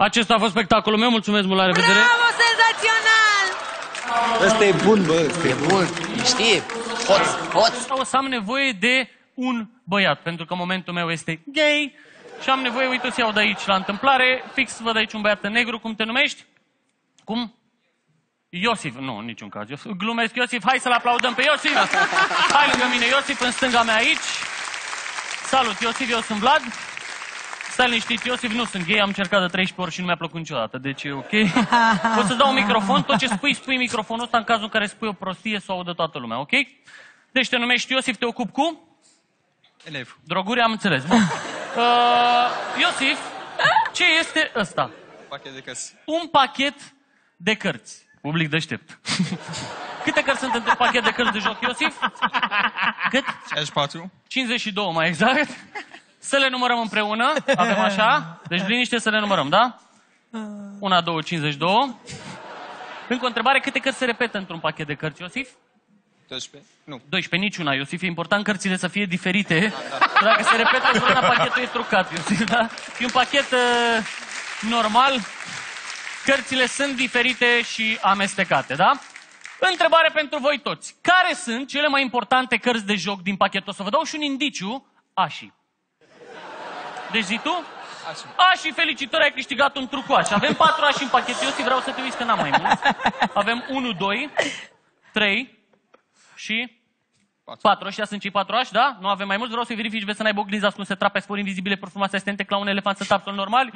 Acesta a fost spectacolul meu, mulțumesc mult, la revedere! Bravo, senzațional! Ăsta e bun, bă, ăsta e bun. Știi? Hoț. O să am nevoie de un băiat, pentru că în momentul meu este gay și am nevoie, uite, să iau de aici la întâmplare, fix văd aici un băiat în negru, cum te numești? Cum? Iosif, nu, în niciun caz. Glumesc, Iosif, hai să-l aplaudăm pe Iosif. Hai lângă mine, Iosif, în stânga mea aici. Salut, Iosif, eu sunt Vlad. Stai liniștit, Iosif, nu sunt gay, am încercat de 13 ori și nu mi-a plăcut niciodată, deci e ok. O să dau un microfon, tot ce spui microfonul ăsta în cazul în care spui o prostie să o audă toată lumea, ok? Deci te numești Iosif, te ocupi cu? Elev. Droguri, am înțeles. Iosif, ce este ăsta? Pachet de cărți. Un pachet de cărți. Public deștept. Câte cărți sunt într-un pachet de cărți de joc, Iosif? Cât? 64. 52, mai exact. Să le numărăm împreună. Avem așa. Deci liniște să le numărăm, da? 1, 2, 52. Încă o întrebare. Câte cărți se repetă într-un pachet de cărți, Iosif? 12. Nu. 12, niciuna, Iosif. E important cărțile să fie diferite. Dacă se repetă într-una, pachetul e trucat, Iosif, da? E un pachet normal. Cărțile sunt diferite și amestecate, da? Întrebare pentru voi toți. Care sunt cele mai importante cărți de joc din pachet? O să vă dau și un indiciu. Ași. Deci zi tu? Ași, felicitări, ai câștigat un trucoaș. Avem 4 ași în pachet. Eu vreau să te uiți că n-am mai mult. Avem 1, 2, 3 și 4. Ăștia sunt cei 4 ași, da? Nu avem mai mulți. Vreau să-i verifici, vezi să n-aibă oglinzi ascunse, trape, spori invizibile, perfumați, asistente, clown, elefant, sunt absolut normali.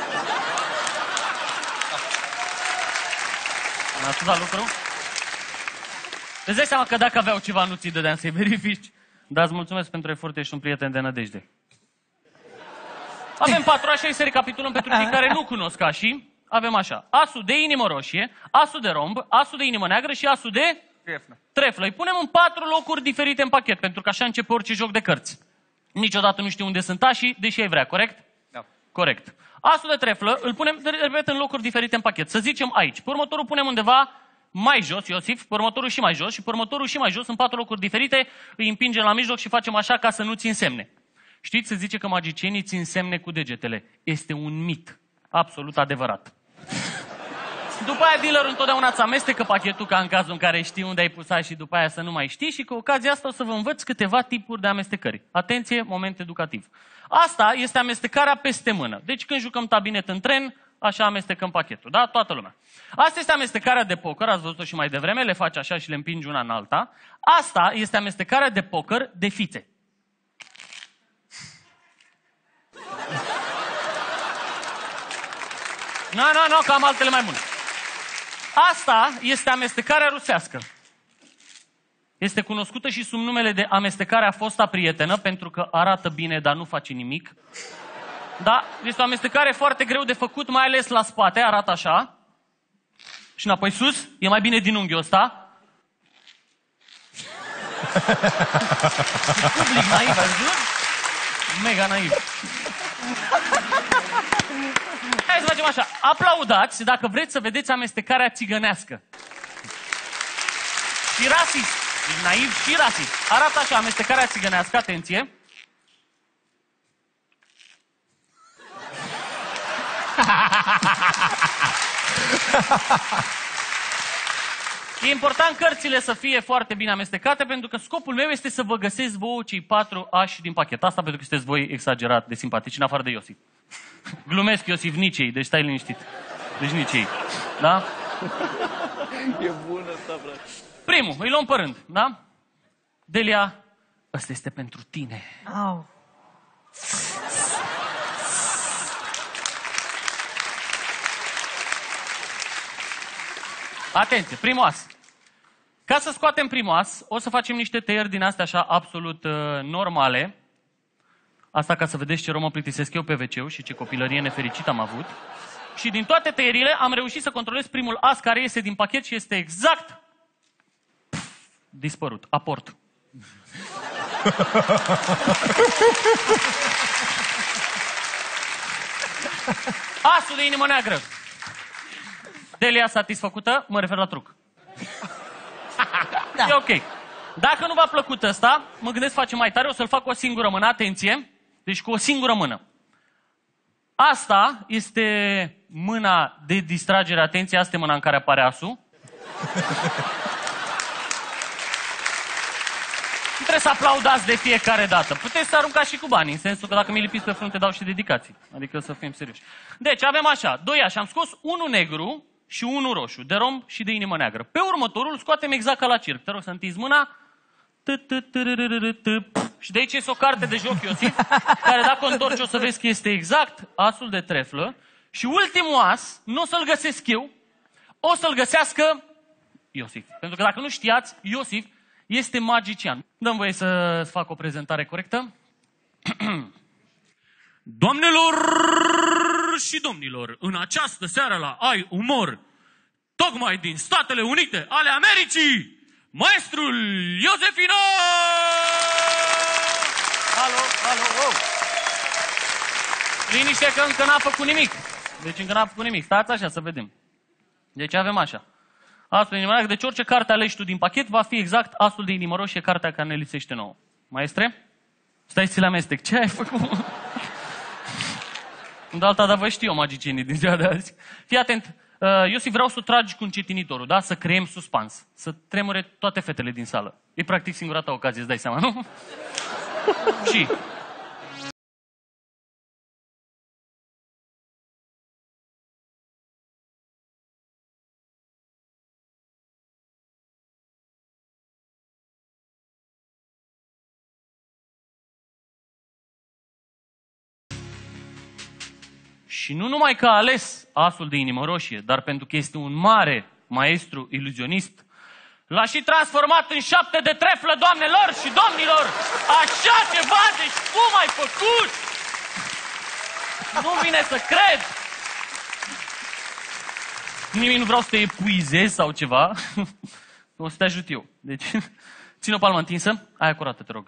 N-a spus la lucru? Îți dai seama că dacă aveau ceva, nu ți-i dădeam să-i verifici. Dar îți mulțumesc pentru efort, ești un prieten de nădejde. Avem 4 ași, să recapitulăm pentru cei care nu cunosc așii. Avem așa, asul de inimă roșie, asul de romb, asul de inimă neagră și asul de treflă. Îi punem în 4 locuri diferite în pachet, pentru că așa începe orice joc de cărți. Niciodată nu știu unde sunt așii, deși ai vrea, corect? Da. Corect. Asul de treflă îl punem, repet, în locuri diferite în pachet. Să zicem aici. Pe următorul punem undeva mai jos, Iosif, pe următorul și mai jos și pe următorul și mai jos, în 4 locuri diferite, îi împingem la mijloc și facem așa ca să nu țin semne. Știți, se zice că magicienii țin semne cu degetele. Este un mit. Absolut adevărat. După aia dealerul întotdeauna îți amestecă pachetul ca în cazul în care știi unde ai pus și după aia să nu mai știi și cu ocazia asta o să vă învăț câteva tipuri de amestecări. Atenție, moment educativ. Asta este amestecarea peste mână. Deci când jucăm tabinet în tren, așa amestecăm pachetul, da? Toată lumea. Asta este amestecarea de poker, ați văzut-o și mai devreme, le faci așa și le împingi una în alta. Asta este amestecarea de poker de fițe. Nu, că am altele mai bune. Asta este amestecarea rusească. Este cunoscută și sub numele de amestecarea fosta prietenă, pentru că arată bine, dar nu face nimic. Da? Este o amestecare foarte greu de făcut, mai ales la spate, arată așa. Și înapoi sus, e mai bine din unghiul ăsta. Public naiv, ați văzut? Mega naiv. Hai să facem așa. Aplaudați dacă vreți să vedeți amestecarea țigănească. Și rasist. Deci naiv și rasist. Arată așa amestecarea țigănească, atenție. E important cărțile să fie foarte bine amestecate, pentru că scopul meu este să vă găsesc vouă cei 4 ași din pachet. Asta pentru că sunteți voi exagerat de simpatici, în afară de Iosif. Glumesc, Iosif, nici ei, deci stai liniștit. Deci nici ei. Da? E bun ăsta, frate. Primul, îi luăm pe rând, da? Delia, ăsta este pentru tine. Au. Atenție, primul as. Ca să scoatem primul as, o să facem niște tăieri din astea așa absolut normale. Asta ca să vedeți ce romă plictisesc eu pe wc și ce copilărie nefericită am avut. Și din toate tăierile am reușit să controlez primul as care iese din pachet și este exact dispărut. Aport. Asul de inimă neagră. Delia satisfăcută? Mă refer la truc. Da. E ok. Dacă nu v-a plăcut ăsta, mă gândesc să facem mai tare, o să-l fac cu o singură mână, atenție. Deci cu o singură mână. Asta este mâna de distragere, atenție, asta e mâna în care apare asul. Nu trebuie să aplaudați de fiecare dată. Puteți să aruncați și cu bani, în sensul că dacă mi lipiți pe frunte, dau și dedicații. Adică să fim serioși. Deci avem așa, 2 ași. Am scos unul negru și unul roșu, de rom și de inimă neagră. Pe următorul scoatem exact ca la circ. Te rog să întinzi mâna. Și de aici este o carte de joc, Iosif, care dacă o întorci o să vezi că este exact asul de treflă. Și ultimul as, nu o să-l găsesc eu, o să-l găsească Iosif. Pentru că dacă nu știați, Iosif este magician. Dăm voie să fac o prezentare corectă. Doamnelor și domnilor, în această seară la Ai Umor, tocmai din Statele Unite ale Americii, maestrul Iosefino! Alo, alo, oh! Liniște că încă n-a făcut nimic. Deci încă n-a făcut nimic. Stați așa să vedem. Deci avem așa. Asul de inimă neagră. Deci orice carte alegi tu din pachet va fi exact asul de inimă roșie, cartea care ne lipsește nouă. Maestre? Stai să le amestec. Ce ai făcut? De alta, dar vă știu eu magicienii din ziua de azi. Fii atent. Iosif, vreau să tragi cu încetinitorul, da? Să creăm suspans. Să tremure toate fetele din sală. E practic singura ta ocazie, îți dai seama, nu? Și... Și nu numai că a ales asul de inimă roșie, dar pentru că este un mare maestru iluzionist, l-a și transformat în 7 de treflă, doamnelor și domnilor! Așa ceva, deci cum ai făcut? Nu vine să cred! Nimic, nu vreau să te epuizez sau ceva. O să te ajut eu. Deci, ține o palmă întinsă. Aia curată, te rog.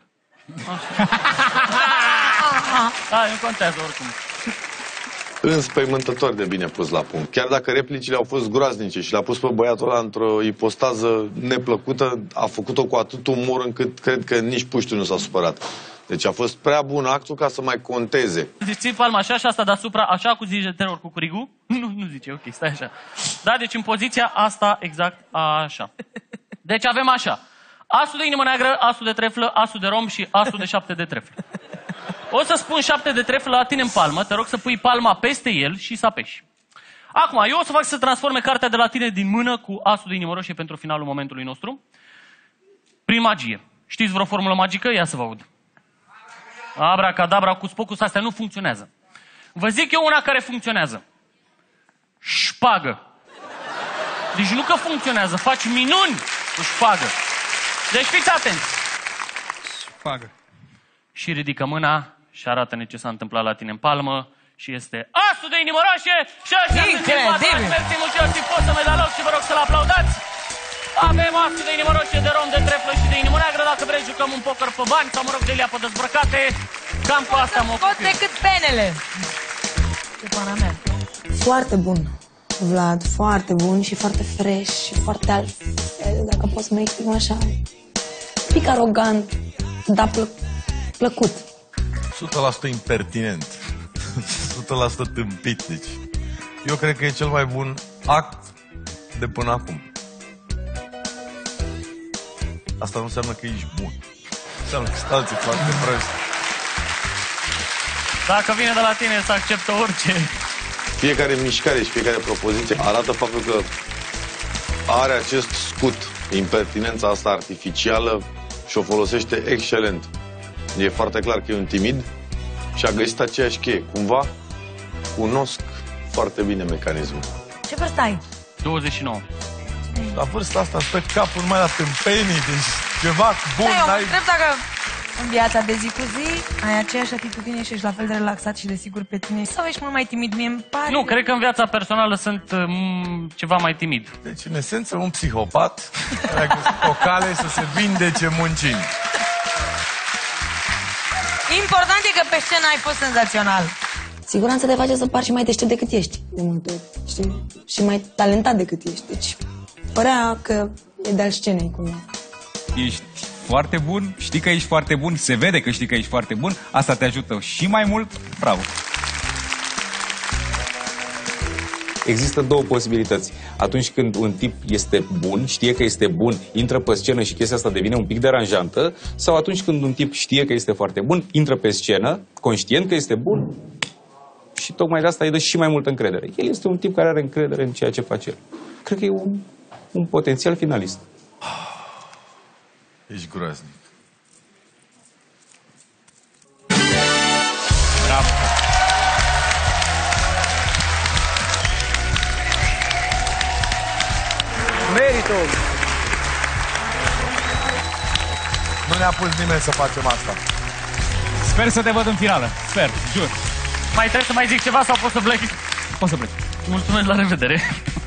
Hai, nu contează oricum. Înspăimântător de bine pus la punct. Chiar dacă replicile au fost groaznice și l-a pus pe băiatul ăla într-o ipostază neplăcută, a făcut-o cu atât umor încât cred că nici puștiu nu s-a supărat. Deci a fost prea bun actul ca să mai conteze. Deci ții palma așa și asta deasupra, așa cu zice teror cu curigul? Nu zice, ok, stai așa. Da, deci în poziția asta exact așa. Deci avem așa. Asul de inimă neagră, asul de treflă, asul de rom și asul de 7 de treflă. O să spun 7 de treflă la tine în palmă, te rog să pui palma peste el și să apeși. Acum, eu o să fac să transforme cartea de la tine din mână cu asul de inimă roșie pentru finalul momentului nostru. Prin magie. Știți vreo formulă magică? Ia să vă aud. Abracadabra, cu spocus, astea nu funcționează. Vă zic eu una care funcționează. Șpagă. Deci nu că funcționează, faci minuni cu șpagă. Deci fiți atenți. Șpagă. Și ridică mâna și arată-ne ce s-a întâmplat la tine în palmă. Și este asul de inimă roșie. Și așa sunt filmați. Mersi mult, Iosif, poți să-mi dai loc și vă rog să-l aplaudați. Avem asul de inimă roșie, de rom, de treflă și de inimă neagră. Dacă vrei, jucăm un poker pe bani sau, mă rog, de lia pe dezbrăcate. Cam cu asta mă ocup. Pot decât penele. Ce pana mea. Foarte bun, Vlad, foarte bun și foarte fresh și foarte altfel, dacă pot să mă exprim așa. Pic arogant, dar plăcut. 100% impertinent. 100% tâmpit, deci. Eu cred că e cel mai bun act de până acum. Asta nu înseamnă că ești bun. Înseamnă că sunt alții foarte proști. Dacă vine de la tine să acceptă orice. Fiecare mișcare și fiecare propoziție arată faptul că are acest scut, impertinența asta artificială și o folosește excelent. E foarte clar că e un timid și a găsit aceeași cheie. Cumva cunosc foarte bine mecanismul. Ce vârstă ai? 29. La vârsta asta stă capul numai la tâmpenii, deci ceva bun. Da, eu mă n-ai... întreb dacă în viața de zi cu zi ai aceeași atitudine și ești la fel de relaxat și de sigur pe tine sau ești mult mai timid? Mie îmi pare... Nu, cred că în viața personală sunt ceva mai timid. Deci, în esență, un psihopat care a găsit o cale să se vindece muncind. Important e că pe scenă ai fost senzațional. Siguranța te face să pari și mai deștept decât ești, de multe ori, știi? Și mai talentat decât ești, deci părea că e de-al scenei cumva. Ești foarte bun, știi că ești foarte bun, se vede că știi că ești foarte bun, asta te ajută și mai mult, bravo! Există două posibilități. Atunci când un tip este bun, știe că este bun, intră pe scenă și chestia asta devine un pic deranjantă, sau atunci când un tip știe că este foarte bun, intră pe scenă, conștient că este bun și tocmai de asta îi dă și mai multă încredere. El este un tip care are încredere în ceea ce face el. Cred că e un potențial finalist. Ești groaznic. Bravo! Meritul! Nu ne-a pus nimeni să facem asta. Sper să te văd în finală. Sper, jur. Mai trebuie să mai zic ceva sau pot să plec? Poți să pleci. Mulțumesc, la revedere.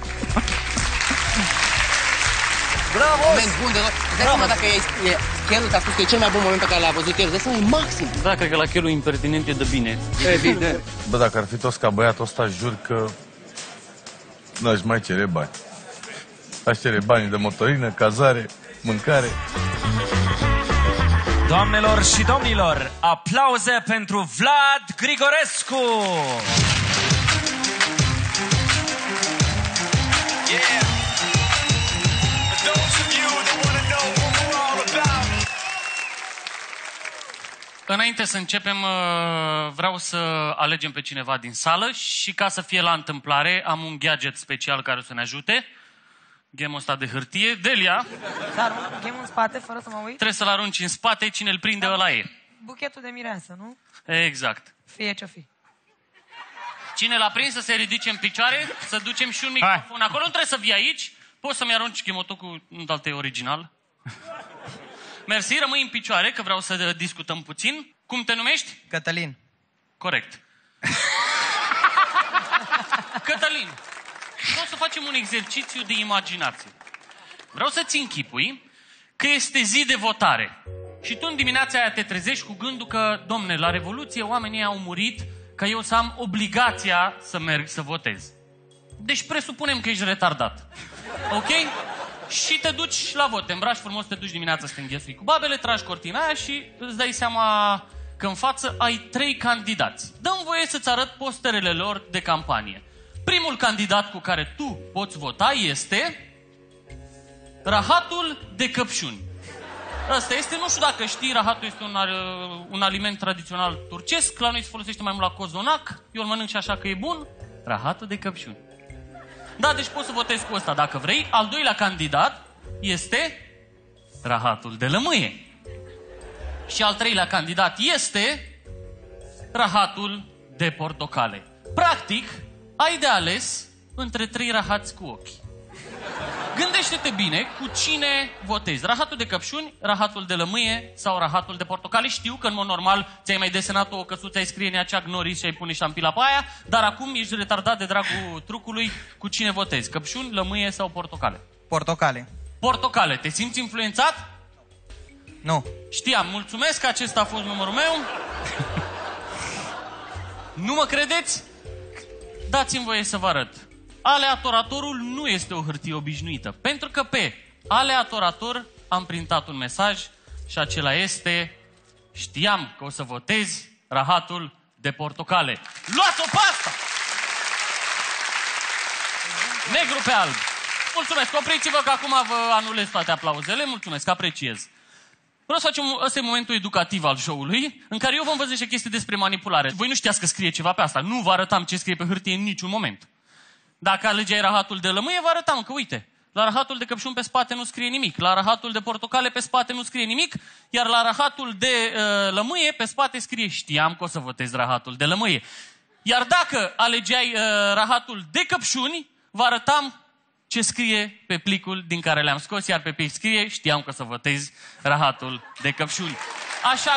Bravo! Moment bun de tot. Îți dai seama dacă Chelu ți-a spus că e cel mai bun moment pe care l-a văzut el, îți dai seama, e maxim. Da, cred că la Chelu impertinent e de bine. Evident. Bă, dacă ar fi toți ca băiatul ăsta, jur că n-aș mai cere bani. Aș cere banii de motorină, cazare, mâncare. Doamnelor și domnilor, aplauze pentru Vlad Grigorescu! Înainte să începem, vreau să alegem pe cineva din sală și ca să fie la întâmplare, am un gadget special care o să ne ajute. Game-ul ăsta de hârtie. Delia, Dar game în spate, fără să mă uit. trebuie să-l arunci în spate, cine îl prinde ăla e. Buchetul de mireasă, nu? Exact. Fie ce-o fi. Cine l-a prins să se ridice în picioare, să ducem și un microfon. Acolo nu trebuie să vii aici. Poți să-mi arunci chemotocul în alte original. Mersi, rămâi în picioare, că vreau să discutăm puțin. Cum te numești? Cătălin. Corect. Cătălin, vreau să facem un exercițiu de imaginație. Vreau să-ți închipui că este zi de votare. Și tu în dimineața aia te trezești cu gândul că, domne, la Revoluție oamenii au murit ca eu să am obligația să merg să votez. Deci presupunem că ești retardat. Ok? Și te duci la vot, te îmbraci frumos, te duci dimineața să te înghesui cu babele, tragi cortina aia și îți dai seama că în față ai 3 candidați. Dă-mi voie să-ți arăt posterele lor de campanie. Primul candidat cu care tu poți vota este rahatul de căpșuni. Asta este, nu știu dacă știi, rahatul este un aliment tradițional turcesc, la noi se folosește mai mult la cozonac, eu îl mănânc și așa că e bun, rahatul de căpșuni. Da, deci poți să votezi cu ăsta dacă vrei. Al doilea candidat este rahatul de lămâie. Și al treilea candidat este rahatul de portocale. Practic, ai de ales între 3 rahați cu ochi. Gândește-te bine cu cine votezi. Rahatul de căpșuni, rahatul de lămâie sau rahatul de portocale. Știu că în mod normal ți-ai mai desenat o căsuță, ai scrie Neacea Gnoris și ai pune ștampila pe aia, dar acum ești retardat de dragul trucului. Cu cine votezi? Căpșuni, lămâie sau portocale? Portocale. Portocale. Te simți influențat? Nu. Știam. Mulțumesc că acesta a fost numărul meu. Nu mă credeți? Dați-mi voie să vă arăt. Aleatoratorul nu este o hârtie obișnuită, pentru că pe aleatorator am printat un mesaj și acela este: știam că o să votezi rahatul de portocale. Luați-o pe asta! Negru pe alb. Mulțumesc, opriți-vă că acum vă anulez toate aplauzele. Mulțumesc, apreciez. Vreau să facem, ăsta e momentul educativ al show-ului, în care eu v-am văzut niște chestii despre manipulare. Voi nu știați că scrie ceva pe asta. Nu vă arătam ce scrie pe hârtie în niciun moment. Dacă alegeai rahatul de lămâie, vă arătam că, uite, la rahatul de căpșuni pe spate nu scrie nimic, la rahatul de portocale pe spate nu scrie nimic, iar la rahatul de lămâie pe spate scrie: știam că o să votez rahatul de lămâie. Iar dacă alegeai rahatul de căpșuni, vă arătam ce scrie pe plicul din care le-am scos, iar pe plic scrie: știam că o să votezi rahatul de căpșuni. Așa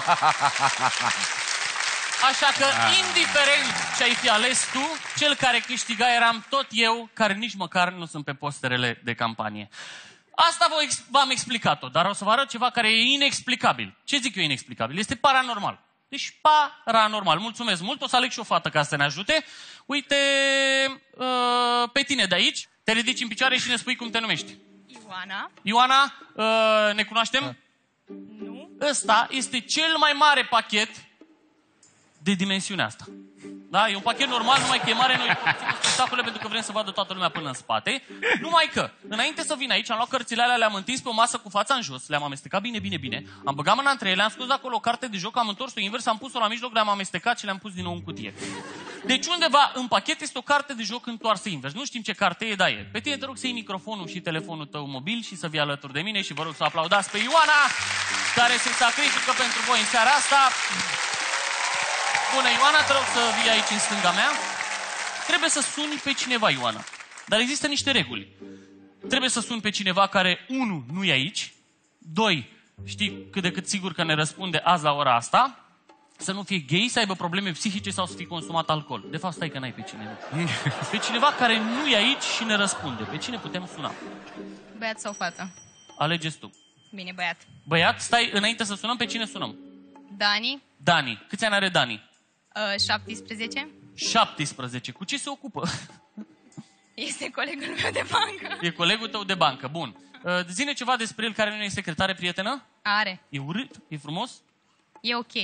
că, indiferent ce ai fi ales tu, cel care câștiga eram tot eu, care nici măcar nu sunt pe posterele de campanie. Asta v-am explicat-o, dar o să vă arăt ceva care e inexplicabil. Ce zic eu inexplicabil? Este paranormal. Deci paranormal. Mulțumesc mult, o să aleg și o fată ca să ne ajute. Uite, pe tine de aici, te ridici în picioare și ne spui cum te numești. Ioana. Ioana, ne cunoaștem? Nu. Ăsta este cel mai mare pachet de dimensiunea asta. Da? E un pachet normal, numai că e mare, noi ținem spectacole pentru că vrem să vadă toată lumea până în spate. Numai că, înainte să vin aici, am luat cărțile alea, le-am întins pe o masă cu fața în jos, le-am amestecat bine, am băgat mâna între ele, am scos acolo o carte de joc, am întors-o invers, am pus-o la mijloc, le-am amestecat și le-am pus din nou în cutie. Deci undeva în pachet este o carte de joc întoarsă invers. Nu știm ce carte e, dar e. Pe tine te rog să iei microfonul și telefonul tău mobil și să vii alături de mine și vă rog să aplaudați pe Ioana, care se sacrifică pentru voi în seara asta. Bună, Ioana, te rog să vii aici în stânga mea. Trebuie să suni pe cineva, Ioana. Dar există niște reguli. Trebuie să suni pe cineva care, 1, nu e aici, 2, știi cât de cât sigur că ne răspunde azi la ora asta, să nu fie gay, să aibă probleme psihice sau să fie consumat alcool. De fapt, stai că n-ai pe cineva. Pe cineva care nu e aici și ne răspunde. Pe cine putem suna? Băiat sau fată? Alegeți tu. Bine, băiat. Băiat, stai, înainte să sunăm, pe cine sunăm? Dani. Dani. Câți ani are Dani? 17. 17. Cu ce se ocupă? Este colegul meu de bancă. E colegul tău de bancă. Bun. Zi-ne ceva despre el care nu e secretare, prietenă? Are. E urât? E frumos? E ok.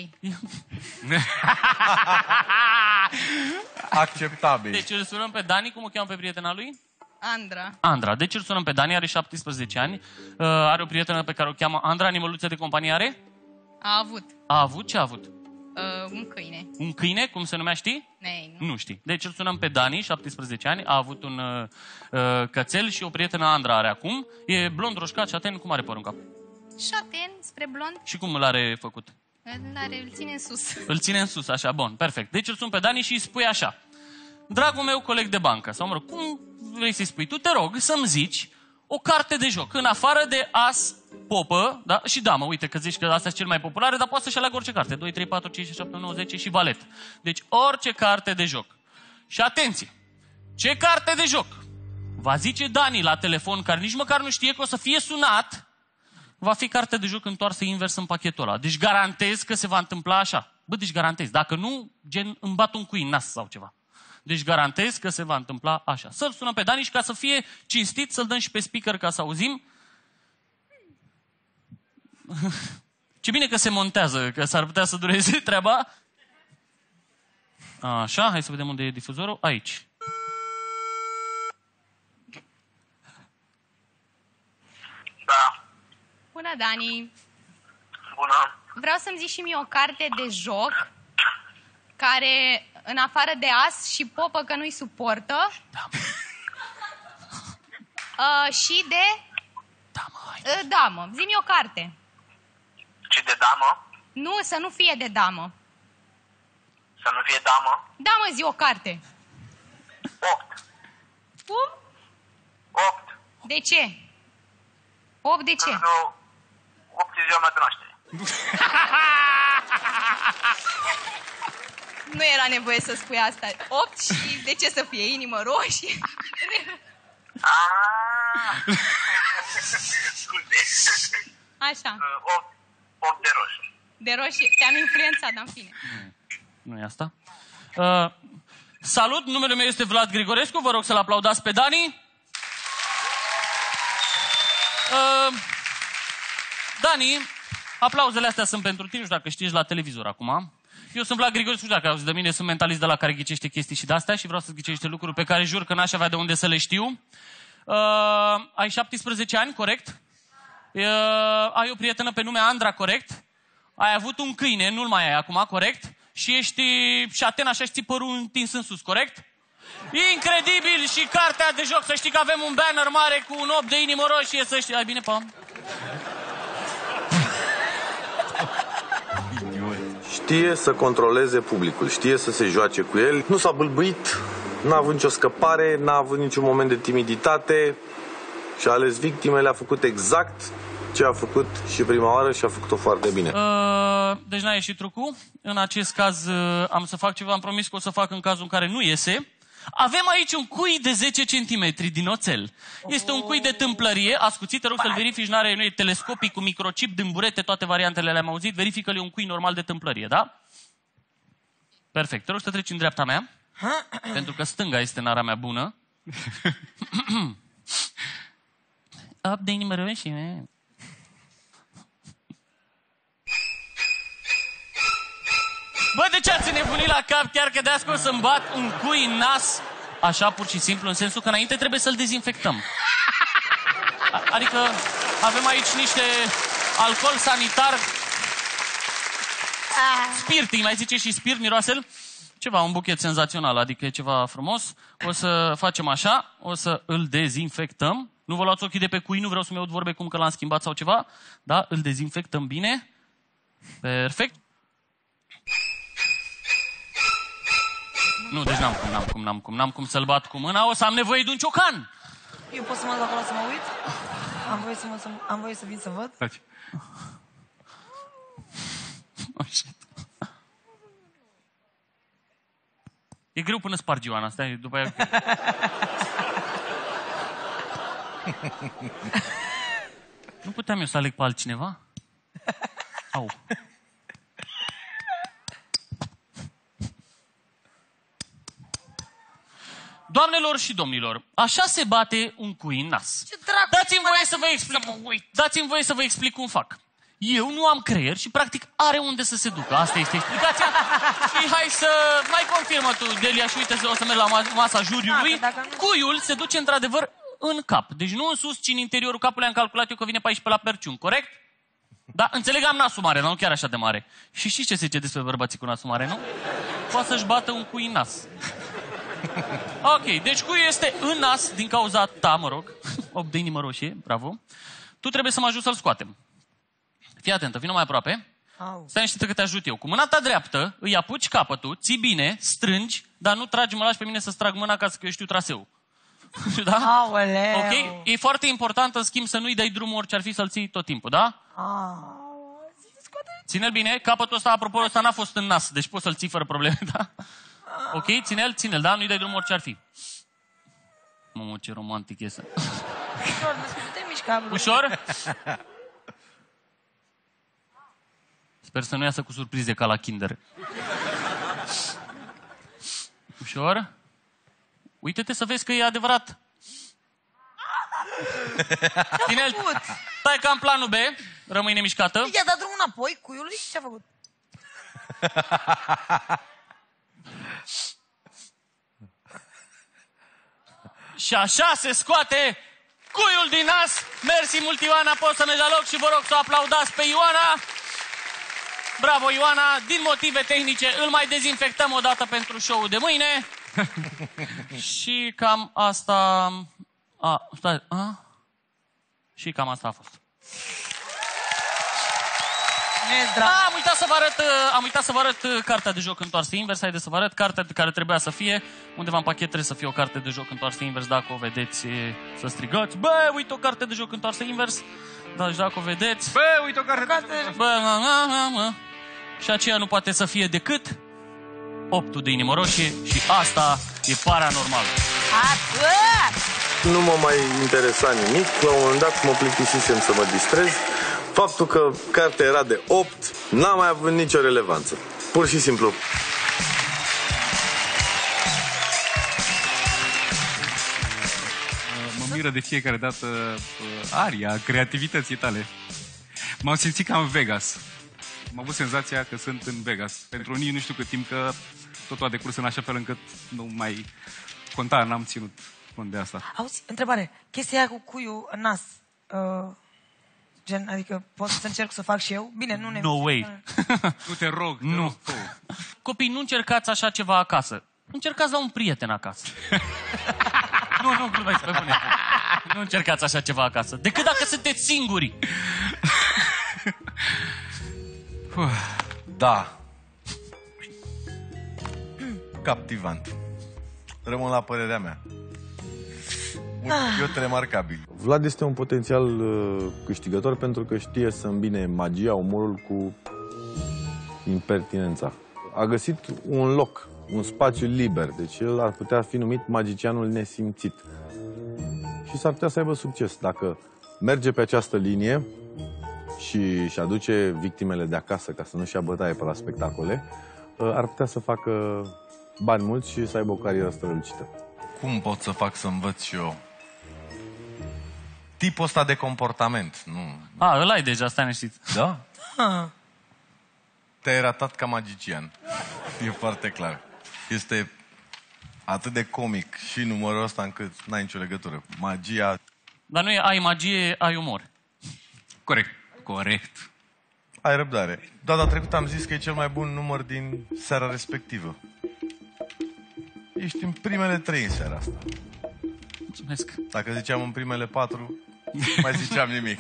Acceptabil. Deci îl sunăm pe Dani, cum o cheamă pe prietena lui? Andra. Andra. Deci îl sunăm pe Dani, are 17 ani. Are o prietenă pe care o cheamă Andra. Animăluță de companie are? A avut. A avut? Ce a avut? Un câine. Un câine? Cum se numea, știi? Nu. Nu știi. Deci îl sunăm pe Dani, 17 ani, a avut un cățel și o prietenă Andra are acum. E blond, roșcat, șaten, cum are părul în cap? Șaten, spre blond. Și cum l-are făcut? Îl ține în sus. Îl ține în sus, așa, bun, perfect. Deci îl sun pe Dani și îi spui așa. Dragul meu coleg de bancă, sau mă rog, cum vrei să-i spui? Tu te rog să-mi zici o carte de joc, în afară de as, popă, da? Și damă, uite că zici că astea sunt cele mai populare, dar poate să-și aleagă orice carte. 2, 3, 4, 5, 6, 7, 9, 10 și valet. Deci orice carte de joc. Și atenție! Ce carte de joc? Va zice Dani la telefon, care nici măcar nu știe că o să fie sunat, va fi carte de joc întoarsă invers în pachetul ăla. Deci garantez că se va întâmpla așa. Bă, deci garantez. Dacă nu, gen îmi bat un cui în nas sau ceva. Deci garantez că se va întâmpla așa. Să-l sunăm pe Dani și ca să fie cinstit, să-l dăm și pe speaker ca să auzim. Ce bine că se montează, că s-ar putea să dureze treaba. Așa, hai să vedem unde e difuzorul. Aici. Da. Bună, Dani. Bună. Vreau să-mi zici și mie o carte de joc care, în afară de as și popă că nu-i suportă, și de damă. Zi-mi o carte. Ce de damă? Nu, să nu fie de damă. Să nu fie damă? Da, mă, zi o carte. 8. Cum? 8. De ce? 8 de ce? 8 e ziua mea de naștere. Nu era nevoie să spui asta. 8 și de ce să fie inimă roșie? Așa. 8 de roșie. De roșie. Te-am influențat, dar în fine. Nu e asta. Salut, numele meu este Vlad Grigorescu. Vă rog să-l aplaudați pe Dani. Dani, aplauzele astea sunt pentru tine, nu știu dacă știi, ești la televizor acum. Eu sunt Vlad Grigorescu, nu știu dacă auzi de mine, sunt mentalist de la care ghicește chestii și de-astea și vreau să ghicești niște lucruri pe care jur că n-aș avea de unde să le știu. Ai 17 ani, corect? Ai o prietenă pe nume Andra, corect? Ai avut un câine, nu-l mai ai acum, corect? Și ești șaten așa și ții părul întins în sus, corect? Incredibil! Și cartea de joc, să știi că avem un banner mare cu un 8 de inimă roșie, să știi. Ai bine, pa? Știe să controleze publicul, știe să se joace cu el. Nu s-a bâlbâit, n-a avut nicio scăpare, n-a avut niciun moment de timiditate și a ales victimele, a făcut exact ce a făcut și prima oară și a făcut-o foarte bine. Deci n-a ieșit trucul. În acest caz am să fac ceva, am promis că o să fac în cazul în care nu iese. Avem aici un cui de 10 cm din oțel. Este un cui de tâmplărie, ascuțit, te rog să-l verifici, nu e telescopic, cu microchip, din burete, toate variantele le-am auzit, verifică-l, e un cui normal de tâmplărie, da? Perfect, te rog să treci în dreapta mea, pentru că stânga este în ara mea bună. 8 de inimă roșie. Bă, de ce ați înnebunit la cap? Chiar că de-aia o să-mi bat un cui în nas? Așa, pur și simplu, în sensul că înainte trebuie să-l dezinfectăm. Adică avem aici niște alcool sanitar. Spirit, îi mai zice și spirit, miroase-l? Ceva, un buchet senzațional, adică e ceva frumos. O să facem așa, o să îl dezinfectăm. Nu vă luați ochii de pe cui, nu vreau să-mi aud vorbe cum că l-am schimbat sau ceva. Da, îl dezinfectăm bine. Perfect. Nu, deci n-am cum să-l bat cu mâna. O să am nevoie de un ciocan. Eu pot să mă duc acolo să mă uit? Am voie să vin să văd? Taci. Oh, shit. E greu până spargi Ioana, stai, după aia... Nu puteam eu să aleg pe altcineva? Au. Doamnelor și domnilor, așa se bate un cui în nas. Dați-mi voie să vă explic. Dați-mi voie să vă explic cum fac. Eu nu am creier și practic are unde să se ducă. Asta este explicația. Și hai să mai confirmă tu, Delia, și uite, o să merg la masa juriului. Cuiul se duce într-adevăr în cap. Deci nu în sus, ci în interiorul capului. Am calculat eu că vine pe aici pe la perciun, corect? Da, înțeleg, am nasul mare, dar nu chiar așa de mare. Și știți ce se zice despre bărbații cu nasul mare, nu? Poate să-și bată un cui în nas. Ok, deci cuiul este în nas din cauza ta, mă rog. 8 de inimă roșie, bravo. Tu trebuie să mă ajut să-l scoatem. Fii atentă, vină mai aproape. Stai niște că te ajut eu. Cu mâna ta dreaptă îi apuci capătul, ții bine, strângi, dar nu tragi, mă lași pe mine să-ți trag mâna ca să eu știu traseul. Da? Aoleu. Ok? E foarte important, în schimb, să nu-i dai drumul orice ar fi, să-l ții tot timpul, da? Ține-l bine, capătul ăsta, apropo, ăsta n-a fost în nas, deci poți să-l ții fără probleme, da? Ok? Ține-l, da? Nu-i dai drumul orice ar fi. Mamă, ce romantic este. Ușor, nu te mișca. Ușor? Sper să nu iasă cu surprize ca la Kinder. Ușor. Uite-te să vezi că e adevărat. Ține-l. Stai ca în planul B. Rămâi nemișcată. I-a dat drumul înapoi cuiului? Ce-a făcut? Și așa se scoate cuiul din nas. Mersi mult, Ioana. Poți să mergi la loc și vă rog să o aplaudați pe Ioana. Bravo, Ioana. Din motive tehnice îl mai dezinfectăm o dată pentru show-ul de mâine. Și cam asta... Și cam asta a fost. Am uitat să vă arăt cartea de joc întoarsă invers. Haideți să vă arăt cartea care trebuia să fie. Undeva în pachet trebuie să fie o carte de joc întoarsă invers. Dacă o vedeți, să strigați: bă, uite o carte de joc întoarsă invers. Deci dacă o vedeți... Bă, uite o carte de joc. Bă, și aceea nu poate să fie decât 8 de inimă roșie. Și asta e paranormal. Nu mă mai interesa nimic. La un moment dat mă plictisisem să mă distrez. Faptul că cartea era de 8 n-a mai avut nicio relevanță. Pur și simplu. Mă miră de fiecare dată aria creativității tale. M-am simțit ca în Vegas. Am avut senzația că sunt în Vegas. Pentru unii nu știu cât timp, că totul a decurs în așa fel încât nu mai conta, n-am ținut cont de asta. Auzi, întrebare. Chestia aia cu cuiul în nas. Gen, adică pot să încerc să fac și eu? Bine, nu ne... No way. Nu te rog. Nu. Copii, nu încercați așa ceva acasă. Încercați la un prieten acasă. Nu, glumesc, pe bune. Nu încercați așa ceva acasă. Decât dacă sunteți singuri. Da. Captivant. Rămân la părerea mea. Eu remarcabil. Vlad este un potențial câștigător pentru că știe să îmbine magia, umorul cu impertinența. A găsit un loc, un spațiu liber, deci el ar putea fi numit magicianul nesimțit. Și s-ar putea să aibă succes dacă merge pe această linie și își aduce victimele de acasă ca să nu-și ia bătaie pe la spectacole, ar putea să facă bani mulți și să aibă o carieră strălucită. Cum pot să fac să învăț și eu? Tipul ăsta de comportament, nu? Îl ai deja, stai neștit. Da? Te-ai ratat ca magician. E foarte clar. Este atât de comic și numărul ăsta încât n-ai nicio legătură. Magia... Dar nu e ai magie, ai umor. Corect. Ai răbdare. Data trecută am zis că e cel mai bun număr din seara respectivă. Ești în primele 3 în seara asta. Mulțumesc. Dacă ziceam în primele 4, mai ziceam nimic.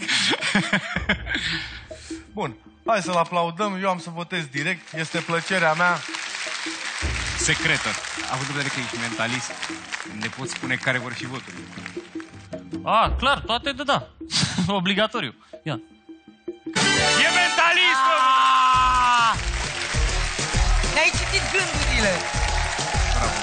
Bun, hai să-l aplaudăm. Eu am să votez direct. Este plăcerea mea. Secretă. Având în vedere că ești mentalist, ne poți spune care vor fi voturile. Clar, toate da. Obligatoriu. Ia. E mentalist! Ne-ai citit gândurile. Bravo.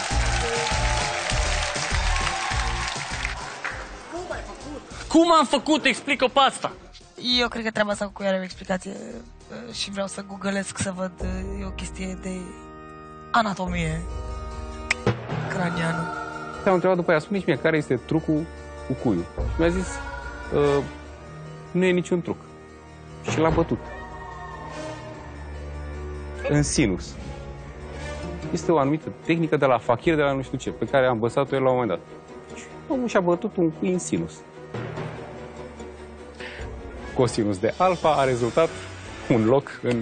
Cum am făcut? Explică pe asta. Eu cred că treaba asta cu ea are o explicație și vreau să googlesc să văd. E o chestie de anatomie craniană. Te-am întrebat după aia, spune-și mie, care este trucul cu cuiul? Și mi-a zis, nu e niciun truc. Și l-a bătut. În sinus. Este o anumită tehnică de la fachir, de la nu știu ce, pe care am învățat-o el la un moment dat. Și omul și-a bătut un cui în sinus. Cosinus de alfa a rezultat un loc în...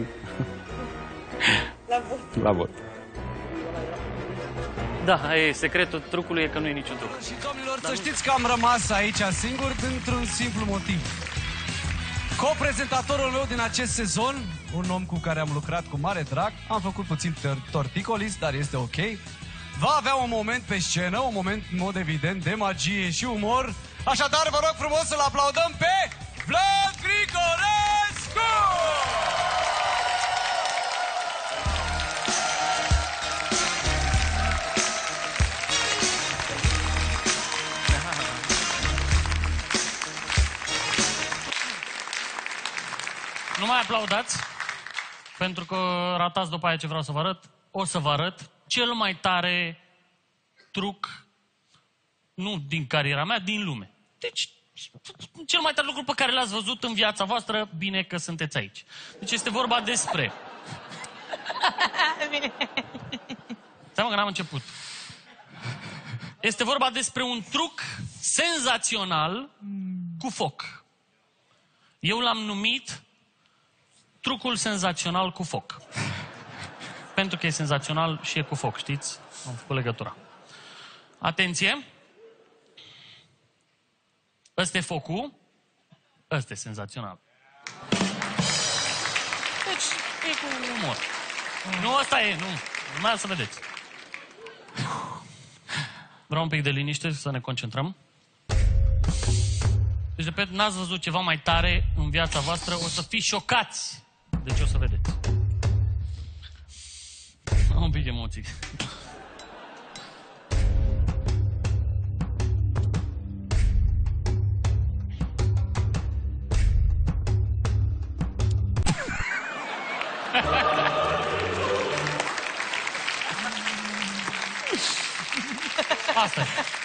la vot. Da, secretul trucului e că nu e niciun truc. Și domnilor, să știți că am rămas aici singur pentru un simplu motiv. Co-prezentatorul meu din acest sezon, un om cu care am lucrat cu mare drag, am făcut puțin torticolis, dar este ok, va avea un moment pe scenă, un moment în mod evident de magie și umor. Așadar, vă rog frumos să-l aplaudăm pe Vlad Grigorescu! Nu mai aplaudați, pentru că ratați după aia ce vreau să vă arăt. O să vă arăt cel mai tare truc, nu din cariera mea, din lume. Deci, cel mai tare lucru pe care l-ați văzut în viața voastră, bine că sunteți aici. Deci este vorba despre... Stai mă, că n-am început. Este vorba despre un truc senzațional cu foc. Eu l-am numit trucul senzațional cu foc. Pentru că e senzațional și e cu foc, știți? Am făcut legătura. Atenție! Ăsta e focul, ăsta e senzațional. Deci, e cu umor. Nu, ăsta e, nu. Mai să vedeți. Vreau un pic de liniște să ne concentrăm. Deci, repet, n-ați văzut ceva mai tare în viața voastră, o să fiți șocați. Deci o să vedeți. Am un pic de emoții. Asta e.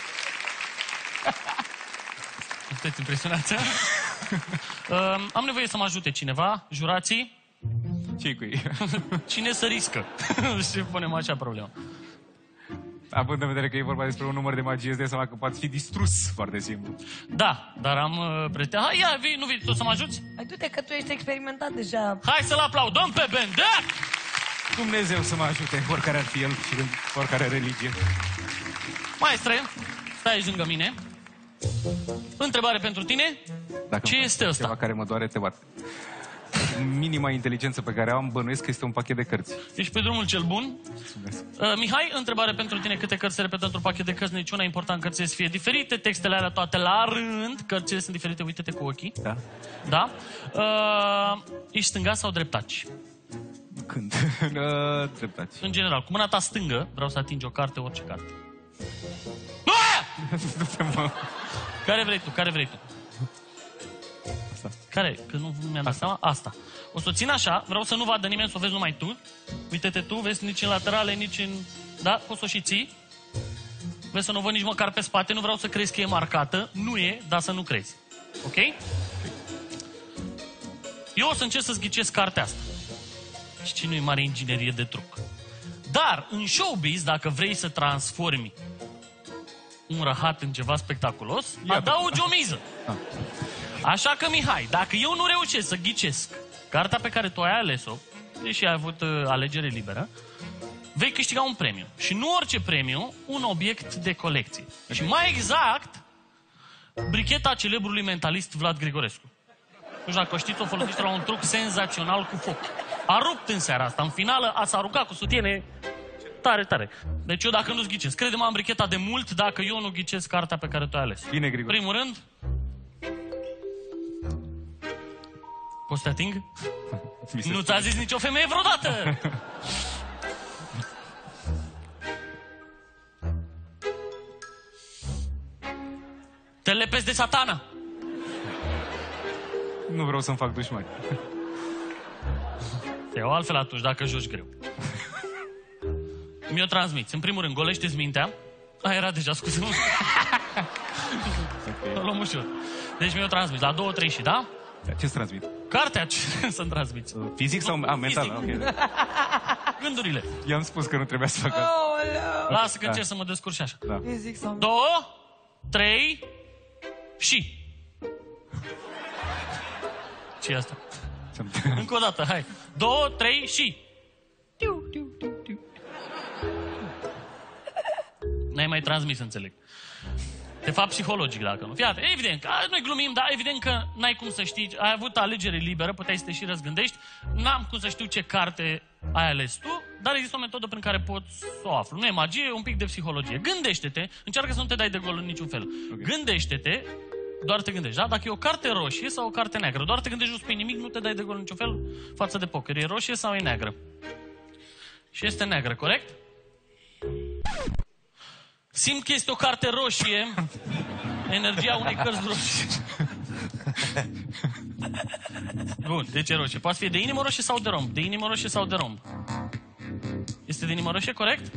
Sunteți impresionați? Am nevoie să mă ajute cineva, jurații. Ce-i cu ei? Cine să riscă? Și punem așa problema. Având în vedere că e vorba despre un număr de magie, îți dai seama că poate fi distrus foarte simplu. Da, dar am pretea. Hai, ia, vii, nu vii tu să mă ajuți? Hai, du-te că tu ești experimentat deja. Hai să-l aplaudăm pe Bendeac! Dumnezeu să mă ajute, oricare ar fi el și în oricare religie. Maestre, stai aici lângă mine. Întrebare pentru tine. Dacă ce este ăsta? Ceva care mă doare, te bat. Minima inteligență pe care am, bănuiesc că este un pachet de cărți. Ești pe drumul cel bun. Mihai, întrebare pentru tine. Câte cărți se repetă într-un pachet de cărți? Niciuna, important cărțile să fie diferite. Textele alea toate la rând. Cărțile sunt diferite, uite-te cu ochii. Da. Da? Ești stângați sau dreptaci? Când? Dreptaci. În general, cu mâna ta stângă, vreau să atingi o carte, orice carte. Care vrei tu? Care vrei tu? Asta. Care? Că nu mi-am dat seama. Asta. O să o țin așa, vreau să nu vadă nimeni, să o vezi numai tu. Uite-te tu, vezi nici în laterale, nici în... Da? Poți să o și ții. Vezi să nu văd nici măcar pe spate, nu vreau să crezi că e marcată. Nu e, dar să nu crezi. Ok? Eu o să încerc să-ți ghicesc cartea asta. Și ce nu e mare inginerie de truc. Dar, în showbiz, dacă vrei să transformi un rahat în ceva spectaculos, adaugi o miză. Așa că, Mihai, dacă eu nu reușesc să ghicesc cartea pe care tu ai ales-o, deși ai avut alegere liberă, vei câștiga un premiu. Și nu orice premiu, un obiect de colecție. Și mai exact, bricheta celebrului mentalist Vlad Grigorescu. Nu știu dacă știți, o folosește la un truc senzațional cu foc. A rupt în seara asta, în finală, s-a aruncat cu sutiene tare, tare. Deci eu dacă nu-ți ghicesc, crede-mă, am bricheta de mult dacă eu nu ghicesc cartea pe care tu ai ales. Bine, Grigore. Primul rând, poți să te ating? Nu ți-a zis nicio femeie vreodată! Te lepezi de Satana! Nu vreau să-mi fac dușmani. Te iau altfel atunci, dacă joci greu. Mi-o transmiți. În primul rând, golește-ți mintea. Era deja, scuze-mă. O luăm ușor. Deci mi-o transmiți. La 2, 3 și, da? Ce-ți transmit? Cartea să-mi transmiți. Fizic sau mental? Okay. Gândurile. I-am spus că nu trebuia să fac asta. Lasă că încerc să mă descurc și așa. Da. 2, 3 și... Ce-i asta? Încă o dată, hai. 2, 3 și... N-ai mai transmis, înțeleg. De fapt, psihologic, dacă nu. Fiate, evident, noi glumim, dar evident că n-ai cum să știi. Ai avut alegere liberă, puteai să te și răzgândești. N-am cum să știu ce carte ai ales tu, dar există o metodă prin care poți să o aflu. Nu e magie, e un pic de psihologie. Gândește-te, încearcă să nu te dai de gol în niciun fel. Okay. Gândește-te, doar te gândești, da? Dacă e o carte roșie sau o carte neagră, doar te gândești, nu spui nimic, nu te dai de gol în niciun fel față de poker. E roșie sau e neagră? Și este neagră, corect? Simt că este o carte roșie, energia unei cărți roșii. Bun, deci e roșie. Poate fi de inimă roșie sau de romb. De inimă roșie sau de romb. Este de inimă roșie, corect?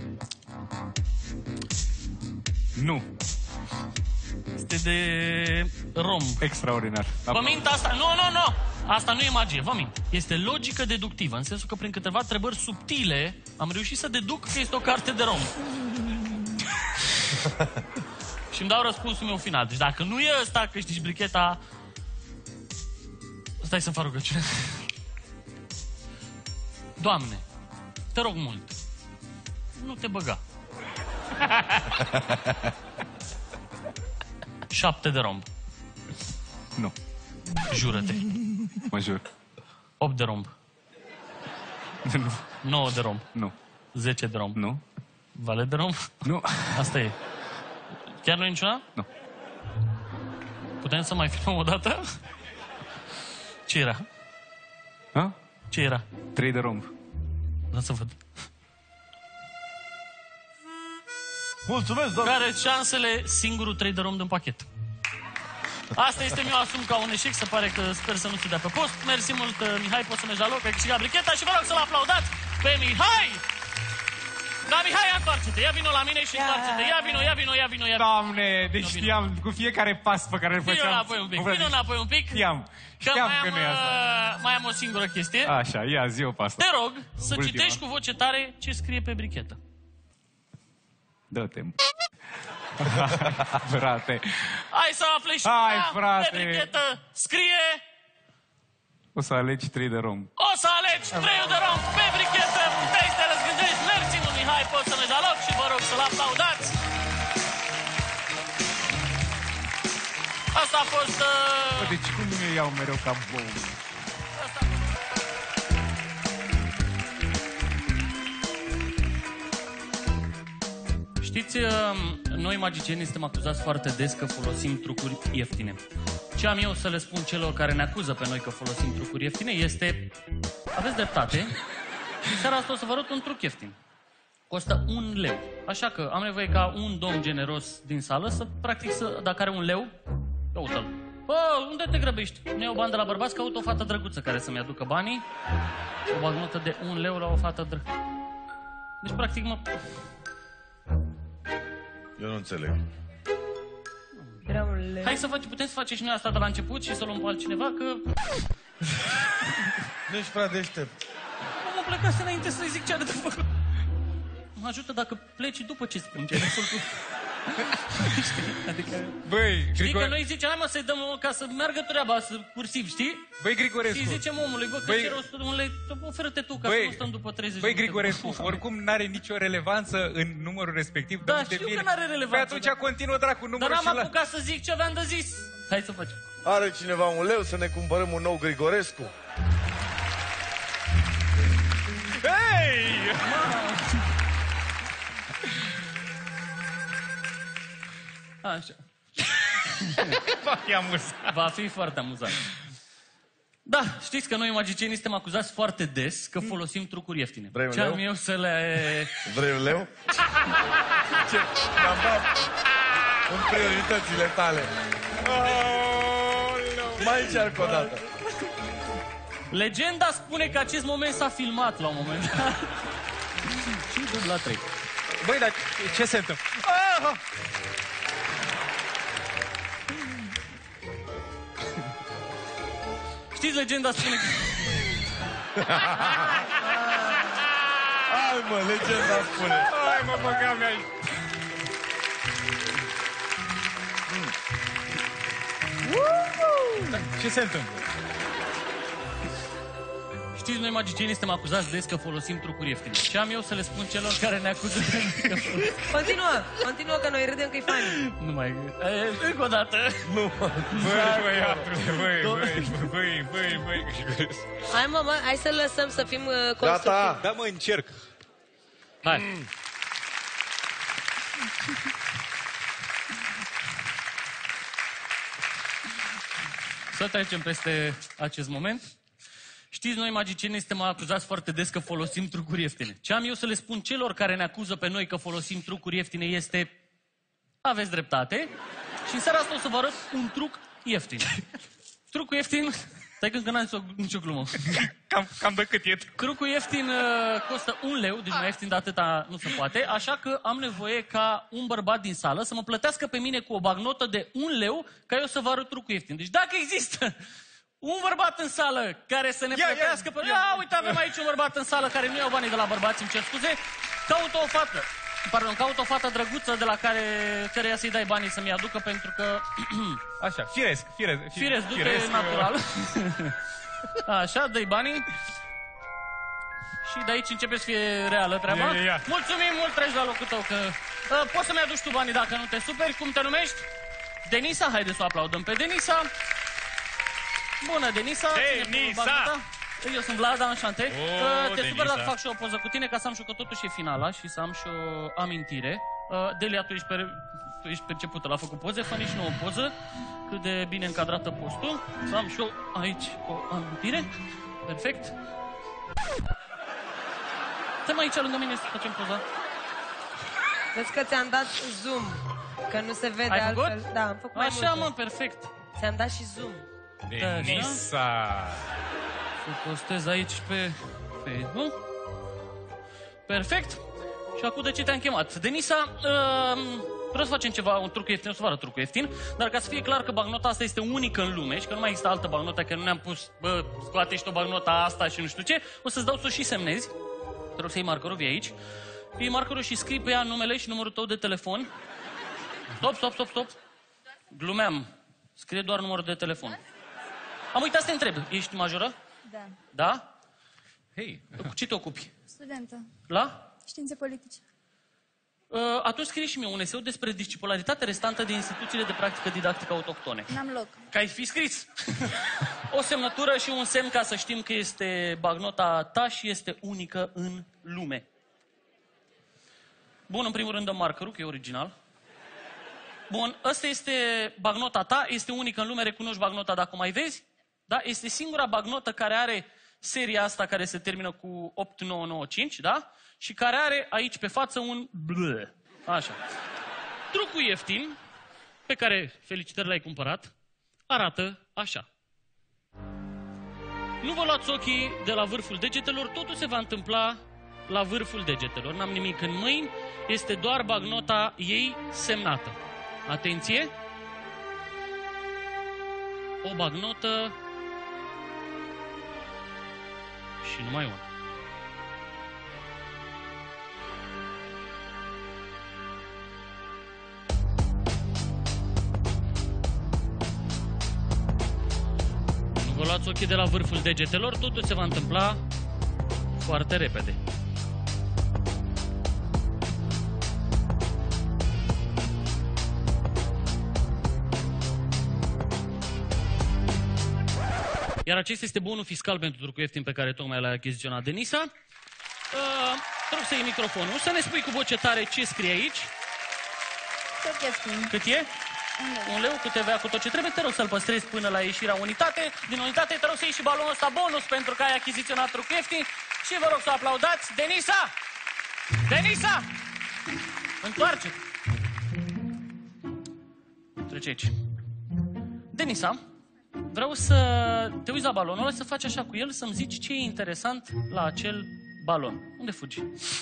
Nu. Este de romb. Extraordinar. Vă mint asta? Nu. Asta nu e magie, vă mint. Este logică deductivă, în sensul că prin câteva întrebări subtile am reușit să deduc că este o carte de romb. Și îmi dau răspunsul meu final. Deci dacă nu e ăsta, câștigi bricheta... Stai să-mi fac rugăciune. Doamne, te rog mult, nu te băga. 7 de romb. Nu. Jură-te. Mă jur. 8 de romb. Nu. 9 de romb. Nu. 10 de romb. Nu. Valet de romb? Nu. Asta e. Chiar nu e niciuna? Nu. Putem să mai filmăm o dată? Ce era? Ha? Ce era? 3 de romb. Da să văd. Mulțumesc, doamne! Care șansele singurul 3 de romb din pachet? Asta este, mi-o asum ca un eșec, se pare că sper să nu se dea pe post. Mersi mult, Mihai, poți să mergi la loc, ai câștigat bricheta și vă rog să-l aplaudați pe Mihai! Da, Mihai, ia întoarce-te, ia vino la mine și întoarce-te, ia vino. Doamne, deci știam cu fiecare pas pe care îl făceam. Vino înapoi un pic. Știam că nu e asta. Mai am o singură chestie. Așa, ia zi-o pe asta. Te rog să citești cu voce tare ce scrie pe brichetă. Dă-te. Frate. Hai să afli și frate. pe brichetă scrie... O să alegi 3 de romb. O să alegi 3 de romb pe brichetă. Puteai să te răzgândești. Mersi mult, Mihai, poți să mergi la loc și vă rog să-l aplaudați. Asta a fost... Deci cum nu iau mereu ca bou? Știți, noi magicienii suntem acuzați foarte des că folosim trucuri ieftine. Ce am eu să le spun celor care ne acuză pe noi că folosim trucuri ieftine este... Aveți dreptate. Și seara asta o să vă arăt un truc ieftin. Costă 1 leu. Așa că am nevoie ca un domn generos din sală să, practic, dacă are 1 leu, caută-l. Bă, unde te grăbești? Nu iau bani de la bărbați, caut o fată drăguță care să-mi aducă banii. O bagnotă de 1 leu la o fată drăguță. Deci, practic, mă... Eu nu înțeleg. Hai să putem să facem și noi asta de la început și să luăm pe altcineva, că... Nu ești prea deștept. Omul plecase înainte să-i zic ce are de făcut. ajută dacă pleci după ce spun ce adică... Băi, Știi că noi zicem, hai mă să-i dăm ca să meargă treaba, să cursiv, știi? Băi, Grigorescu. Și zicem omului, bă, că cer 100 de un lei, oferă-te tu, ca să nu stăm după 30 Băi, Grigorescu, oricum n-are nicio relevanță în numărul respectiv. Da, știu că n-are relevanță. Păi atunci continuă dracu numărul. Dar n-am apucat să zic ce aveam de zis. Hai să facem. Are cineva un leu să ne cumpărăm un nou Grigorescu? Hei! Așa. Va fi amuzant. Va fi foarte amuzant. Da, știți că noi magicienii suntem acuzați foarte des că folosim trucuri ieftine. Vrei un Ce am leu? eu să le... Vrei un leu? Ce? Mi-am dat în prioritățile tale. Mai încerc o dată. Legenda spune că acest moment s-a filmat la un moment dat. Și dubla 3. Băi, dar ce se întâmplă? Știți, legenda spune că... Hai mă, legenda spune. Hai mă, băga mea aici. Ce se întâmplă? Știți, noi magicienii suntem acuzați des că folosim trucuri ieftine. Ce am eu să le spun celor care ne acuză că folosim? Continuă, că noi râdem că e fain. Nu mai... Încă o dată. Nu. Băi. Hai mă, hai să lăsăm să fim constructivi. Gata. Da, mă, încerc. Hai. Să trecem peste acest moment. Știți, noi magicienii suntem acuzați foarte des că folosim trucuri ieftine. Ce am eu să le spun celor care ne acuză pe noi că folosim trucuri ieftine este... Aveți dreptate. Și în seara asta o să vă arăt un truc ieftin. Trucul ieftin... Stai că încă n-am nicio glumă. Cam de cât e? Trucul ieftin costă 1 leu, deci mai ieftin de atâta nu se poate, așa că am nevoie ca un bărbat din sală să mă plătească pe mine cu o bagnotă de 1 leu ca eu să vă arăt trucul ieftin. Deci dacă există un bărbat în sală care să ne plătească pe... Uite, avem aici un bărbat în sală care nu iau banii de la bărbați, îmi cer scuze, caut o fată drăguță de la căreia să-i dai banii să-mi aducă, pentru că... Așa, firesc, du-te natural. Așa, dă-i banii. Și de aici începe să fie reală treaba. Mulțumim mult, treci la locul tău, că... poți să-mi aduci tu banii dacă nu te superi. Cum te numești? Denisa? Haide să o aplaudăm pe Denisa. Bună, Denisa! Eu sunt Vlad, înșante. Te super dacă fac și o poză cu tine, ca să am și că totuși e finala și să am și o amintire. Delia, tu ești percepută, l-a făcut poze, fă nici nu o poză, cât de bine încadrată poți tu. Să am și eu aici o amintire. Perfect. Stai mai aici lângă mine să facem poza. Vezi că ți-am dat zoom, că nu se vede altfel. Da, am făcut mai multe. Așa, mă, perfect. Ți-am dat și zoom. Denisa! Să postez aici pe Facebook. Perfect. Și acum de ce te-am chemat? Denisa, vreau să facem ceva, un truc ieftin, o să vă arăt trucul ieftin, dar ca să fie clar că bagnota asta este unică în lume și că nu mai există altă bagnotă, că nu ne-am pus, scoate și o bagnota asta și nu știu ce, o să-ți dau să o și semnezi. Te rog să iei markerul, vii aici. Iei markerul și scrii pe ea numele și numărul tău de telefon. Stop. Glumeam. Scrie doar numărul de telefon. Am uitat să te întreb. Ești majoră? Da. Da? Hei. Cu ce te ocupi? Studentă. La? Științe politice. Atunci scrie și mie un eseu despre discipularitatea restantă de instituțiile de practică didactică autohtone. N-am loc. Că ai fi scris. O semnătură și un semn ca să știm că este bagnota ta și este unică în lume. Bun, în primul rând dăm markerul, că e original. Bun, ăsta este bagnota ta, este unică în lume, recunoști bagnota dacă o mai vezi? Da? Este singura bagnotă care are seria asta care se termină cu 8995, da? Și care are aici pe față un blă. Așa. Trucul ieftin, pe care, felicitări, l-ai cumpărat, arată așa. Nu vă luați ochii de la vârful degetelor, totul se va întâmpla la vârful degetelor. N-am nimic în mâini, este doar bagnota ei semnată. Atenție! O bagnotă și numai una. Vă luați ochii de la vârful degetelor, totul se va întâmpla foarte repede. Iar acesta este bonul fiscal pentru trucul ieftin pe care tocmai l-a achiziționat Denisa. Te rog să iei microfonul, să ne spui cu voce tare ce scrie aici. Cât e? 1 leu cu TVA, cu tot ce trebuie. Te rog să-l păstrezi până la ieșirea din unitate. Te rog să iei și balonul ăsta bonus pentru că ai achiziționat trucul ieftin. Și vă rog să aplaudați. Denisa! Denisa! Întoarce-te! Trece aici. Denisa, vreau să te uiți la balonul ăla, să faci așa cu el, să-mi zici ce e interesant la acel balon. Unde fugi?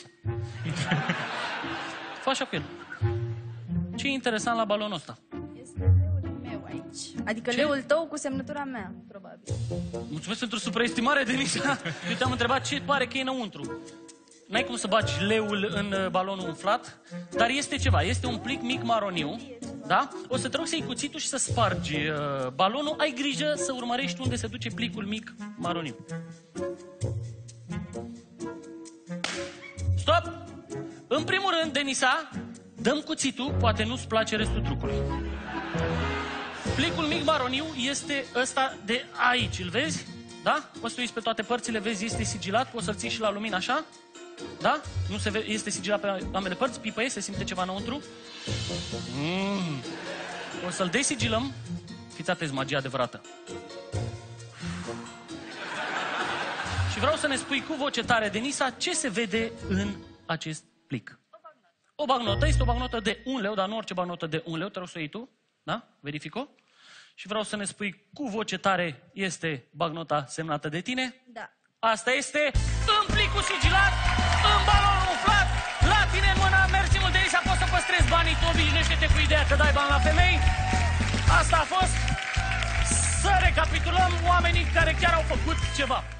Fă așa cu el. Ce e interesant la balonul ăsta? Este leul meu aici. Adică leul tău cu semnătura mea, probabil. Mulțumesc pentru supraestimare, Denisa. Eu te-am întrebat ce pare că e înăuntru. N-ai cum să bagi leul în balonul umflat, dar este ceva. Este un plic mic maroniu, da? O să te rog să iei cuțitul și să spargi balonul. Ai grijă să urmărești unde se duce plicul mic maroniu. Stop! În primul rând, Denisa, dăm cuțitul, poate nu-ți place restul trucului. Plicul mic maroniu este ăsta de aici, îl vezi? Da? Poți să uiți pe toate părțile, vezi, este sigilat, poți să-l ții și la lumină așa? Da? Nu se vede, este sigilat pe ambele părți, pipăie, se simte ceva înăuntru. O să-l desigilăm. Fiți atenți, magia adevărată. Și vreau să ne spui cu voce tare, Denisa, ce se vede în acest plic. O bagnotă, este o bagnotă de 1 leu, dar nu orice bagnotă de 1 leu, te rog să o iei tu, da? Verific-o. Și vreau să ne spui cu voce tare, este bagnota semnată de tine? Da. Asta este în plicul sigilat, în balonul umflat, la tine în mână. Mersi mult, Denisa, poți să păstrezi banii, tu obișnuiește-te cu ideea că dai bani la femei. Asta a fost. Să recapitulăm oamenii care chiar au făcut ceva.